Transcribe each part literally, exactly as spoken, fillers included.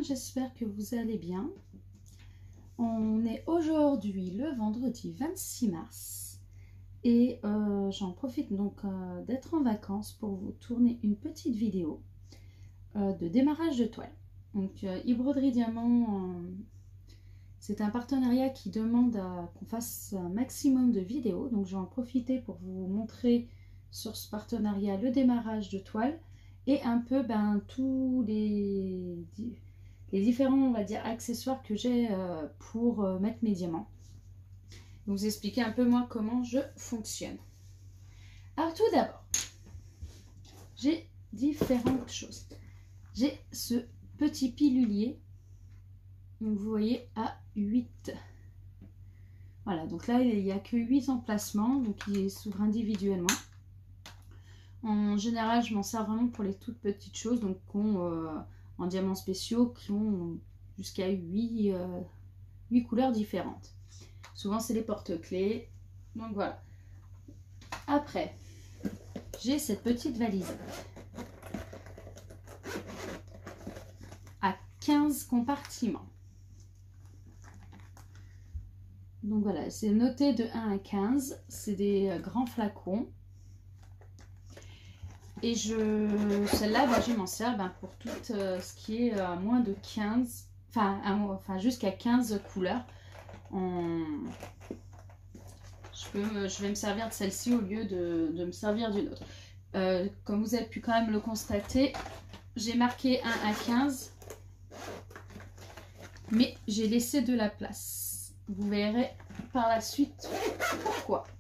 j'espère que vous allez bien. On est aujourd'hui le vendredi vingt-six mars et euh, j'en profite donc euh, d'être en vacances pour vous tourner une petite vidéo euh, de démarrage de toile. Donc euh, e-broderie Diamant, euh, c'est un partenariat qui demande qu'on fasse un maximum de vidéos, donc j'en profiter pour vous montrer sur ce partenariat le démarrage de toile et un peu ben, tous les, les différents on va dire accessoires que j'ai euh, pour euh, mettre mes diamants. Vous expliquer un peu moi comment je fonctionne. Alors tout d'abord, j'ai différentes choses. J'ai ce petit pilulier, donc vous voyez à huit. Voilà, donc là il n'y a que huit emplacements, donc il s'ouvre individuellement. En général, je m'en sers vraiment pour les toutes petites choses, donc ont, euh, en diamants spéciaux qui ont jusqu'à huit, euh, huit couleurs différentes. Souvent, c'est les porte-clés. Donc voilà. Après, j'ai cette petite valise à quinze compartiments. Donc voilà, c'est noté de un à quinze. C'est des euh, grands flacons. Et je, celle-là, bah, je m'en sers ben, pour tout euh, ce qui est à euh, moins de quinze, enfin, enfin jusqu'à quinze couleurs. En... Je, peux, je vais me servir de celle-ci au lieu de, de me servir d'une autre. Euh, comme vous avez pu quand même le constater, j'ai marqué un à quinze, mais j'ai laissé de la place. Vous verrez par la suite pourquoi.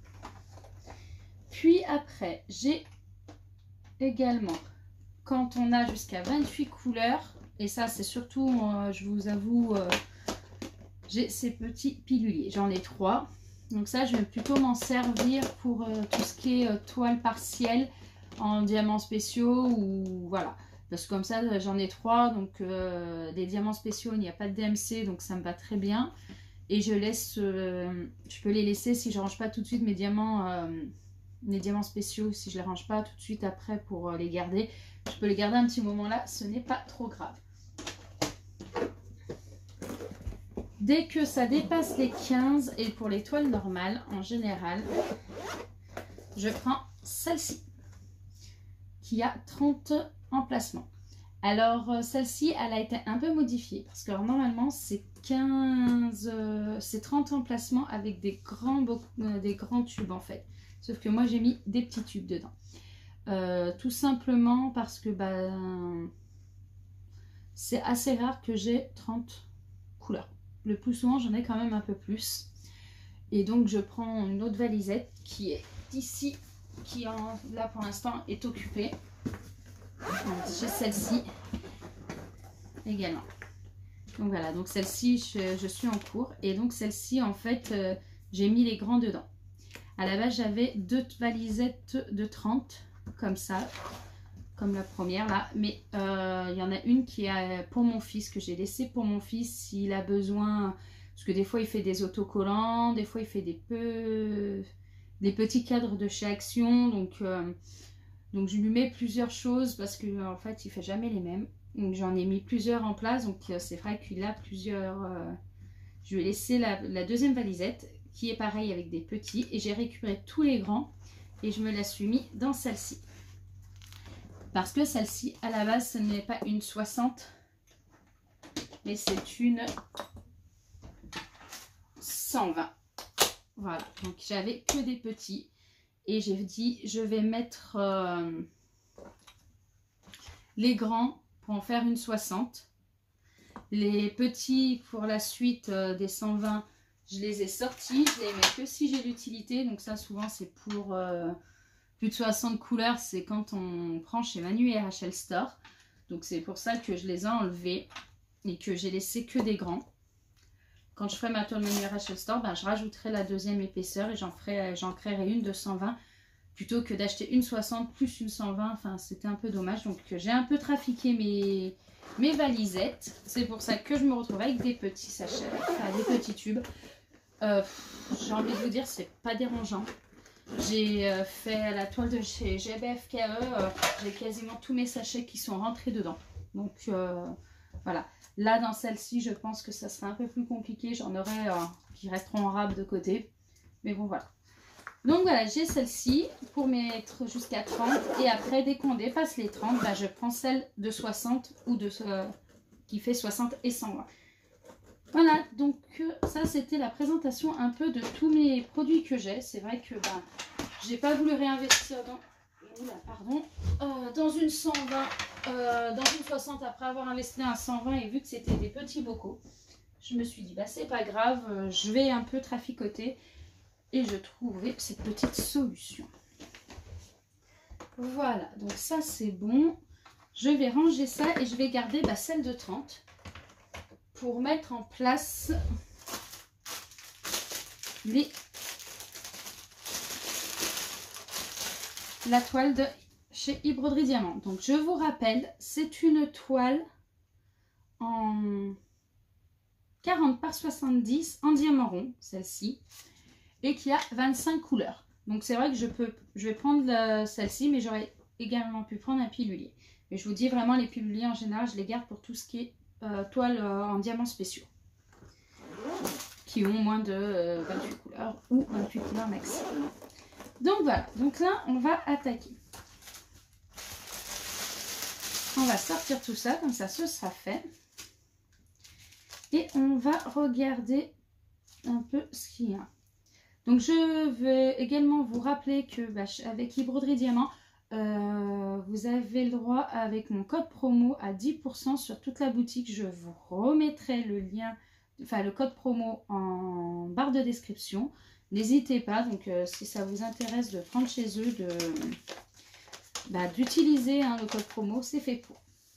Puis après, j'ai également, quand on a jusqu'à vingt-huit couleurs, et ça c'est surtout, euh, je vous avoue, euh, j'ai ces petits piluliers, j'en ai trois. Donc ça, je vais plutôt m'en servir pour euh, tout ce qui est euh, toile partielle en diamants spéciaux ou voilà. Parce que comme ça, j'en ai trois, donc euh, des diamants spéciaux, il n'y a pas de D M C, donc ça me va très bien. Et je laisse, euh, je peux les laisser si je range pas tout de suite mes diamants. Euh, les diamants spéciaux, si je les range pas tout de suite après pour les garder, je peux les garder un petit moment là, ce n'est pas trop grave. Dès que ça dépasse les quinze, et pour les toiles normales en général, je prends celle-ci qui a trente emplacements. Alors celle-ci, elle a été un peu modifiée parce que alors, normalement c'est quinze, euh, c'est trente emplacements avec des grands, euh, des grands tubes en fait. Sauf que moi, j'ai mis des petits tubes dedans. Euh, tout simplement parce que bah, c'est assez rare que j'ai trente couleurs. Le plus souvent, j'en ai quand même un peu plus. Et donc, je prends une autre valisette qui est ici, qui en, là pour l'instant est occupée. J'ai celle-ci également. Donc voilà, donc celle-ci, je, je suis en cours. Et donc celle-ci, en fait, euh, j'ai mis les grands dedans. À la base, j'avais deux valisettes de trente, comme ça, comme la première là. Mais il euh, y en a une qui est pour mon fils, que j'ai laissé pour mon fils s'il a besoin. Parce que des fois, il fait des autocollants, des fois, il fait des, peu, des petits cadres de chez Action. Donc, euh, donc, je lui mets plusieurs choses parce qu'en en fait, il ne fait jamais les mêmes. Donc, j'en ai mis plusieurs en place. Donc, euh, c'est vrai qu'il a plusieurs... Euh, je lui ai laissé la, la deuxième valisette, qui est pareil avec des petits, et j'ai récupéré tous les grands et je me la suis mis dans celle-ci parce que celle-ci à la base ce n'est pas une soixante mais c'est une cent vingt. Voilà, donc j'avais que des petits et j'ai dit je vais mettre euh, les grands pour en faire une soixante, les petits pour la suite euh, des cent vingt. Je les ai sortis, je les mets que si j'ai l'utilité. Donc ça, souvent, c'est pour euh, plus de soixante couleurs. C'est quand on prend chez Manu et R H L Store. Donc c'est pour ça que je les ai enlevés et que j'ai laissé que des grands. Quand je ferai ma toile Manu R H L Store, ben, je rajouterai la deuxième épaisseur et j'en ferai, j'en créerai une de cent vingt plutôt que d'acheter une soixante plus une cent vingt. Enfin, c'était un peu dommage. Donc j'ai un peu trafiqué mes, mes valisettes. C'est pour ça que je me retrouve avec des petits sachets, enfin des petits tubes. Euh, j'ai envie de vous dire, c'est pas dérangeant. J'ai euh, fait la toile de chez G B F K E, euh, j'ai quasiment tous mes sachets qui sont rentrés dedans. Donc euh, voilà. Là, dans celle-ci, je pense que ça sera un peu plus compliqué. J'en aurai euh, qui resteront en râpe de côté. Mais bon, voilà. Donc voilà, j'ai celle-ci pour mettre jusqu'à trente. Et après, dès qu'on dépasse les trente, bah, je prends celle de soixante ou de euh, qui fait soixante et cent vingt. Voilà, donc euh, ça, c'était la présentation un peu de tous mes produits que j'ai. C'est vrai que bah, j'ai pas voulu réinvestir dans... Oula, pardon, euh, dans une cent vingt, euh, dans une soixante après avoir investi un cent vingt et vu que c'était des petits bocaux, je me suis dit bah c'est pas grave, euh, je vais un peu traficoter et je trouvais cette petite solution. Voilà, donc ça c'est bon. Je vais ranger ça et je vais garder bah, celle de trente pour mettre en place les la toile de chez Embroderie Diamant. Donc je vous rappelle, c'est une toile en quarante par soixante-dix en diamant rond, celle-ci, et qui a vingt-cinq couleurs. Donc c'est vrai que je peux, je vais prendre celle-ci, mais j'aurais également pu prendre un pilulier. Mais je vous dis vraiment, les piluliers en général, je les garde pour tout ce qui est euh, toile euh, en diamants spéciaux, qui ont moins de euh, vingt-huit couleurs ou vingt-huit couleurs max. Donc voilà, donc là on va attaquer. On va sortir tout ça, comme ça ce sera fait. Et on va regarder un peu ce qu'il y a. Donc je vais également vous rappeler que bah, avec Embroderie Diamant, euh, vous avez le droit avec mon code promo à dix pour cent sur toute la boutique. Je vous remettrai le lien, enfin le code promo en barre de description. N'hésitez pas, donc euh, si ça vous intéresse de prendre chez eux, de bah, d'utiliser hein, le code promo, c'est fait pour.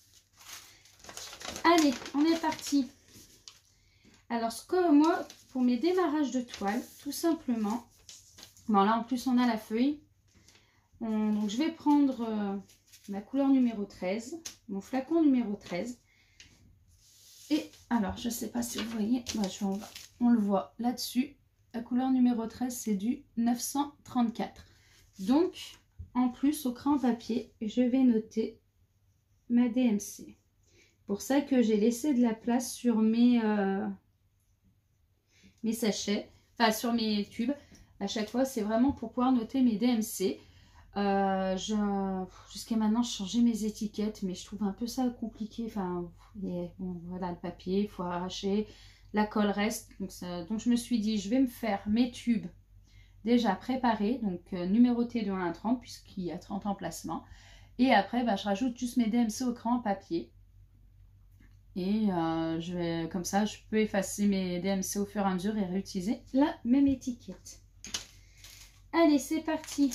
Allez, on est parti. Alors, ce que moi, pour mes démarrages de toile, tout simplement, bon là en plus on a la feuille, on, donc je vais prendre euh, ma couleur numéro treize, mon flacon numéro treize, et alors je ne sais pas si vous voyez, bah, je, on, on le voit là-dessus. La couleur numéro treize, c'est du neuf cent trente-quatre. Donc, en plus, au crayon papier, je vais noter ma D M C. Pour ça que j'ai laissé de la place sur mes, euh, mes sachets, enfin sur mes tubes. À chaque fois, c'est vraiment pour pouvoir noter mes D M C. Euh, Jusqu'à maintenant, je changeais mes étiquettes, mais je trouve un peu ça compliqué. Enfin, et, bon, voilà, le papier, il faut arracher. La colle reste, donc, ça, donc je me suis dit je vais me faire mes tubes déjà préparés, donc euh, numérotés de un à trente puisqu'il y a trente emplacements, et après bah, je rajoute juste mes D M C au crayon papier et euh, je vais comme ça je peux effacer mes D M C au fur et à mesure et réutiliser la même étiquette. Allez, c'est parti.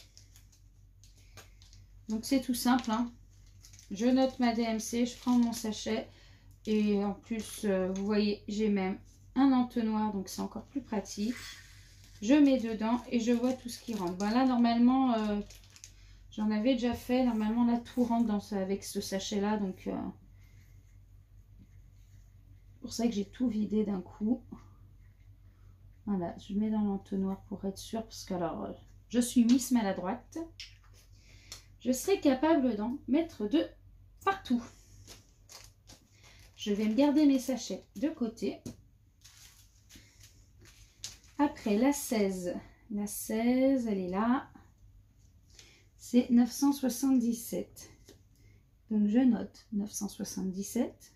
Donc c'est tout simple hein. Je note ma D M C, je prends mon sachet. Et en plus, euh, vous voyez, j'ai même un entonnoir, donc c'est encore plus pratique. Je mets dedans et je vois tout ce qui rentre. Voilà, normalement, euh, j'en avais déjà fait. Normalement, là, tout rentre dans ce, avec ce sachet-là. Donc, euh, c'est pour ça que j'ai tout vidé d'un coup. Voilà, je mets dans l'entonnoir pour être sûre. Parce que, alors, euh, je suis Miss Maladroite. Je serai capable d'en mettre de partout. Je vais me garder mes sachets de côté. Après, la seize. La seize, elle est là. C'est neuf cent soixante-dix-sept. Donc, je note neuf cent soixante-dix-sept.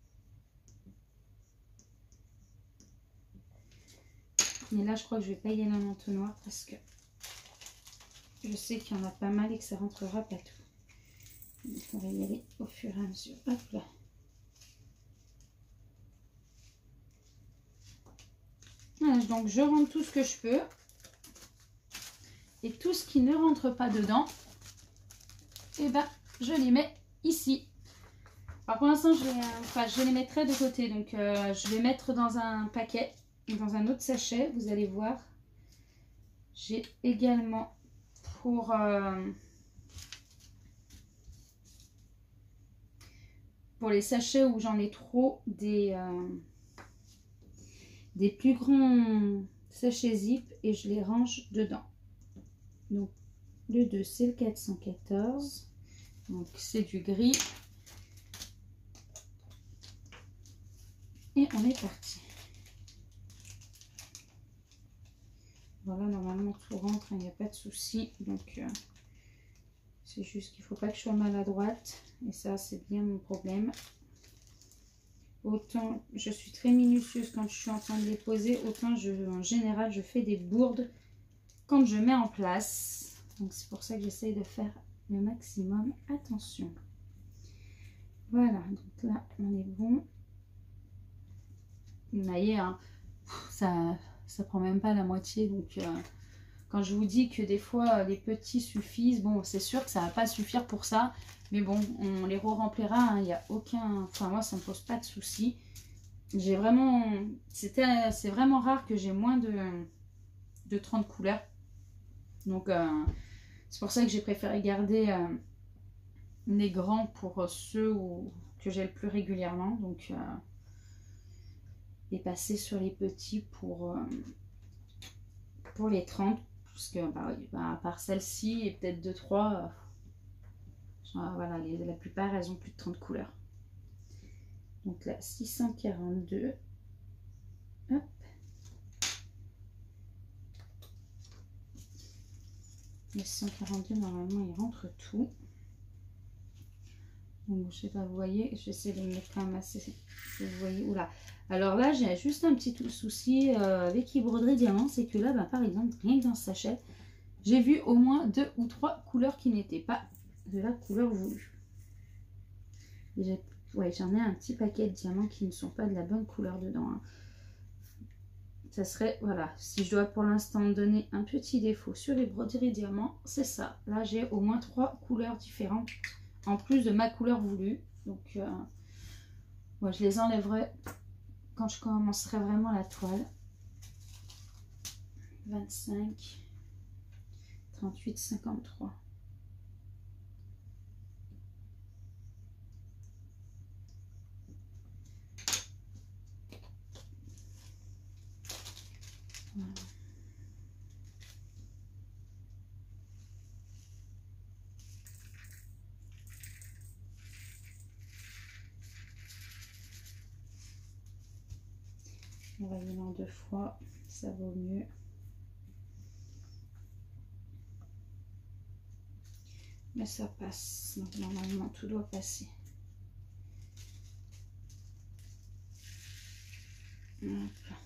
Mais là, je crois que je vais pas y aller en entonnoir parce que je sais qu'il y en a pas mal et que ça rentrera pas tout. Donc, on va y aller au fur et à mesure. Hop là. Voilà, donc je rentre tout ce que je peux. Et tout ce qui ne rentre pas dedans, et eh ben, je les mets ici. Alors pour l'instant, je, les, enfin, je les mettrai de côté. Donc euh, je vais mettre dans un paquet, dans un autre sachet. Vous allez voir. J'ai également pour... Euh, pour les sachets où j'en ai trop, des... Euh, des plus grands sachets zip et je les range dedans. Donc le deux c'est le quatre cent quatorze, donc c'est du gris. Et on est parti. Voilà, normalement tout rentre, il n'y a pas de souci. Donc, euh, c'est juste qu'il ne faut pas que je sois maladroite. Et ça, c'est bien mon problème. Autant je suis très minutieuse quand je suis en train de les poser, autant je, en général, je fais des bourdes quand je mets en place. Donc, c'est pour ça que j'essaye de faire le maximum attention. Voilà, donc là, on est bon. Vous voyez, hein, ça ça prend même pas la moitié. Donc, euh, quand je vous dis que des fois, les petits suffisent, bon, c'est sûr que ça va pas suffire pour ça. Mais bon, on les re-remplira, il n'y a aucun... Enfin, moi, ça me pose pas de soucis. J'ai vraiment... C'était, c'est vraiment rare que j'ai moins de, de trente couleurs. Donc, euh, c'est pour ça que j'ai préféré garder euh, les grands pour ceux où, que j'ai le plus régulièrement. Donc, euh, et passer sur les petits pour, euh, pour les trente. Parce que, bah, bah, à part celle-ci et peut-être deux trois... Euh, voilà, les, la plupart, elles ont plus de trente couleurs. Donc là, six cent quarante-deux. Hop. Le six cent quarante-deux, normalement, il rentre tout. Donc, je sais pas, vous voyez, j'essaie de le mettre quand même assez... Vous voyez, oula. Alors là, j'ai juste un petit souci euh, avec les broderies diamants, c'est que là, bah, par exemple, rien que dans ce sachet, j'ai vu au moins deux ou trois couleurs qui n'étaient pas de la couleur voulue. Ouais, j'en ai un petit paquet de diamants qui ne sont pas de la bonne couleur dedans. Hein. Ça serait, voilà, si je dois pour l'instant donner un petit défaut sur les broderies diamants, c'est ça. Là, j'ai au moins trois couleurs différentes en plus de ma couleur voulue. Donc, euh, ouais, je les enlèverai quand je commencerai vraiment la toile. vingt-cinq, trente-huit, cinquante-trois. Voilà. On va y aller en deux fois, ça vaut mieux. Mais ça passe, donc normalement tout doit passer. Hop là.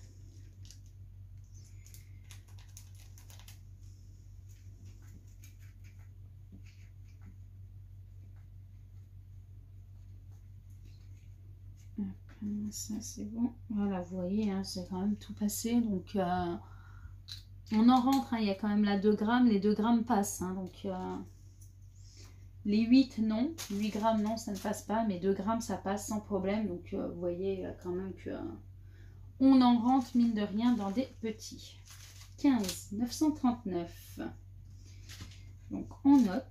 Ça c'est bon, voilà, vous voyez, hein, c'est quand même tout passé. Donc euh, on en rentre, hein, il y a quand même là deux grammes, les deux grammes passent, hein, donc euh, les huit non, huit grammes non, ça ne passe pas, mais deux grammes ça passe sans problème. Donc euh, vous voyez euh, quand même que euh, on en rentre mine de rien dans des petits. Quinze, neuf cent trente-neuf, donc on note.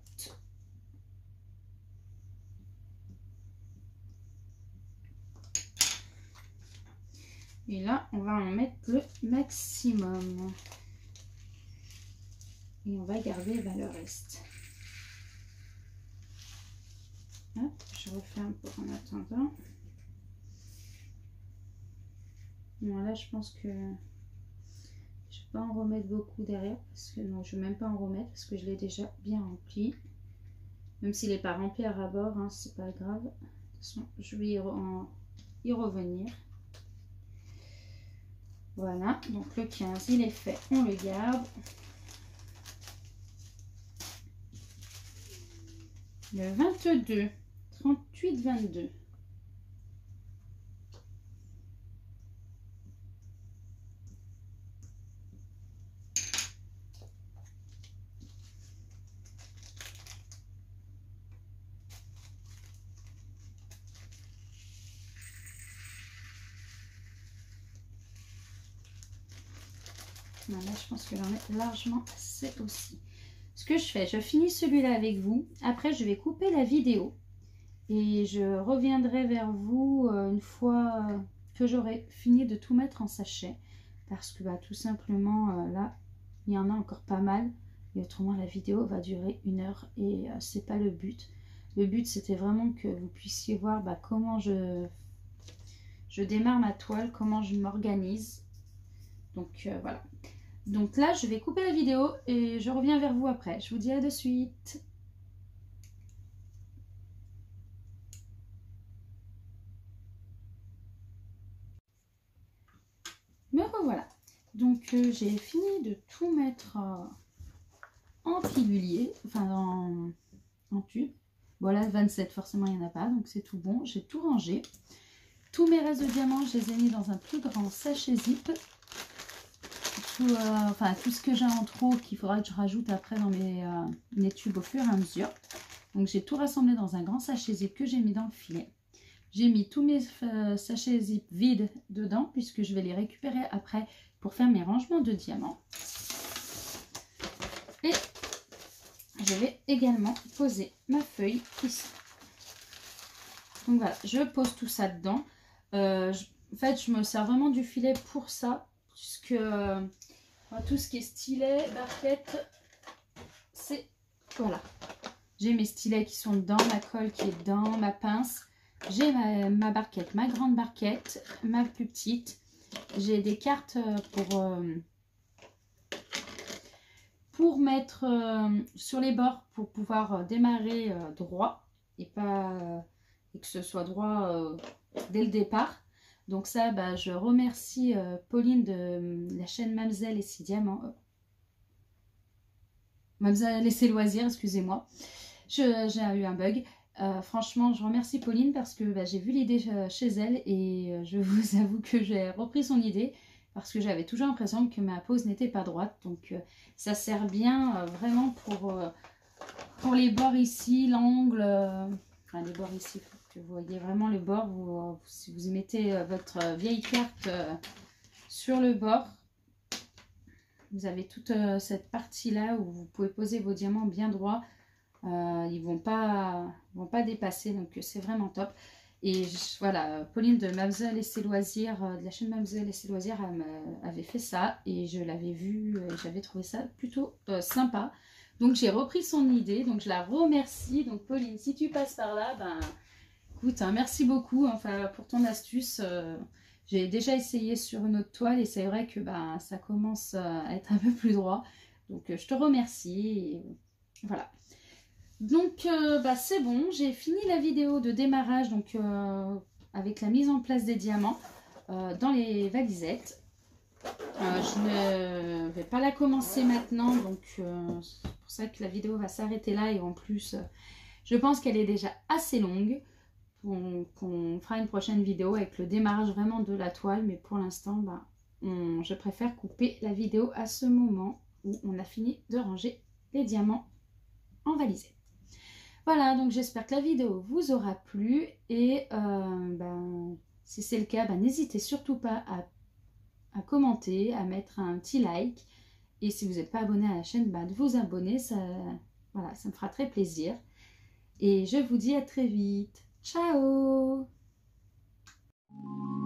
Et là, on va en mettre le maximum. Et on va garder bah, le reste. Hop, je referme pour en attendant. Bon, là, je pense que je ne vais pas en remettre beaucoup derrière. Parce que non, je ne vais même pas en remettre parce que je l'ai déjà bien rempli. Même s'il n'est pas rempli à ras-bord, hein, c'est pas grave. De toute façon, je vais y, re en, y revenir. Voilà, donc le quinze, il est fait, on le garde. Le vingt-deux, trente-huit, vingt-deux. Non, là, je pense que j'en ai largement assez aussi. Ce que je fais, je finis celui-là avec vous. Après, je vais couper la vidéo. Et je reviendrai vers vous euh, une fois euh, que j'aurai fini de tout mettre en sachet. Parce que bah, tout simplement, euh, là, il y en a encore pas mal. Et autrement, la vidéo va durer une heure. Et euh, c'est pas le but. Le but, c'était vraiment que vous puissiez voir bah, comment je, je démarre ma toile, comment je m'organise. Donc euh, voilà. Donc là, je vais couper la vidéo et je reviens vers vous après. Je vous dis à de suite. Me revoilà. Donc euh, j'ai fini de tout mettre euh, en pilulier, enfin en, en tube. Voilà, vingt-sept, forcément il n'y en a pas, donc c'est tout bon. J'ai tout rangé. Tous mes restes de diamants, je les ai mis dans un plus grand sachet zip. Tout, euh, enfin, tout ce que j'ai en trop qu'il faudra que je rajoute après dans mes, euh, mes tubes au fur et à mesure. Donc j'ai tout rassemblé dans un grand sachet zip que j'ai mis dans le filet. J'ai mis tous mes euh, sachets zip vides dedans puisque je vais les récupérer après pour faire mes rangements de diamants. Et je vais également poser ma feuille ici. Donc voilà, je pose tout ça dedans. Euh, je, en fait, je me sers vraiment du filet pour ça, puisque euh, tout ce qui est stylet, barquette, c'est... Voilà. J'ai mes stylets qui sont dedans, ma colle qui est dedans, ma pince. J'ai ma, ma barquette, ma grande barquette, ma plus petite. J'ai des cartes pour... Euh, pour mettre euh, sur les bords pour pouvoir euh, démarrer euh, droit et pas euh, et que ce soit droit euh, dès le départ. Donc ça, bah, je remercie euh, Pauline de euh, la chaîne Mamselle et ses diamants. Euh, Mamselle et ses loisirs, excusez-moi. J'ai eu un bug. Euh, franchement, je remercie Pauline parce que bah, j'ai vu l'idée chez elle et euh, je vous avoue que j'ai repris son idée. Parce que j'avais toujours l'impression que ma pose n'était pas droite. Donc euh, ça sert bien euh, vraiment pour, euh, pour les bords ici, l'angle. Euh, enfin les bords ici, que vous voyez vraiment le bord. Vous, euh, si vous mettez euh, votre vieille carte euh, sur le bord, vous avez toute euh, cette partie-là où vous pouvez poser vos diamants bien droits. Euh, ils ne vont pas, vont pas dépasser. Donc c'est vraiment top. Et je, voilà, Pauline de Mamselle et ses loisirs, de la chaîne Mamselle et ses loisirs, elle avait fait ça et je l'avais vu, j'avais trouvé ça plutôt euh, sympa. Donc j'ai repris son idée, donc je la remercie. Donc Pauline, si tu passes par là, ben écoute, hein, merci beaucoup enfin, pour ton astuce. Euh, j'ai déjà essayé sur une autre toile et c'est vrai que ben, ça commence à être un peu plus droit. Donc je te remercie et voilà. Donc euh, bah, c'est bon, j'ai fini la vidéo de démarrage donc euh, avec la mise en place des diamants euh, dans les valisettes. Euh, je ne vais pas la commencer maintenant, donc euh, c'est pour ça que la vidéo va s'arrêter là et en plus euh, je pense qu'elle est déjà assez longue. On, qu'on fera une prochaine vidéo avec le démarrage vraiment de la toile, mais pour l'instant bah, on, je préfère couper la vidéo à ce moment où on a fini de ranger les diamants en valisette. Voilà, donc j'espère que la vidéo vous aura plu et euh, ben, si c'est le cas, ben, n'hésitez surtout pas à, à commenter, à mettre un petit like et si vous n'êtes pas abonné à la chaîne, ben, de vous abonner, ça, voilà, ça me fera très plaisir et je vous dis à très vite. Ciao!